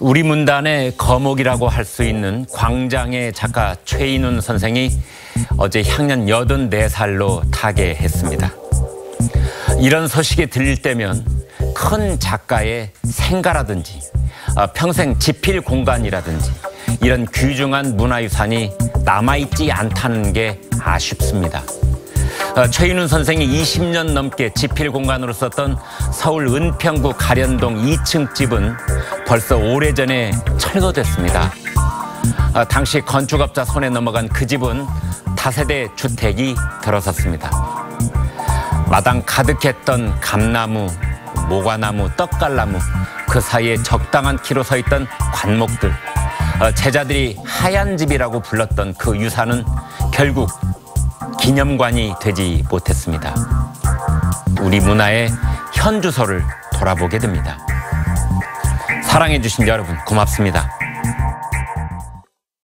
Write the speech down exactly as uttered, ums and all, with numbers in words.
우리 문단의 거목이라고 할 수 있는 광장의 작가 최인훈 선생이 어제 향년 여든네 살로 타계했습니다. 이런 소식이 들릴 때면 큰 작가의 생가라든지 평생 지필 공간이라든지 이런 귀중한 문화유산이 남아있지 않다는 게 아쉽습니다. 최인훈 선생이 이십 년 넘게 지필 공간으로 썼던 서울 은평구 가련동 이 층 집은 벌써 오래전에 철거됐습니다. 당시 건축업자 손에 넘어간 그 집은 다세대 주택이 들어섰습니다. 마당 가득했던 감나무, 모과나무, 떡갈나무, 그 사이에 적당한 키로 서 있던 관목들, 제자들이 하얀 집이라고 불렀던 그 유산은 결국 기념관이 되지 못했습니다. 우리 문화의 현주소를 돌아보게 됩니다. 사랑해주신 여러분 고맙습니다.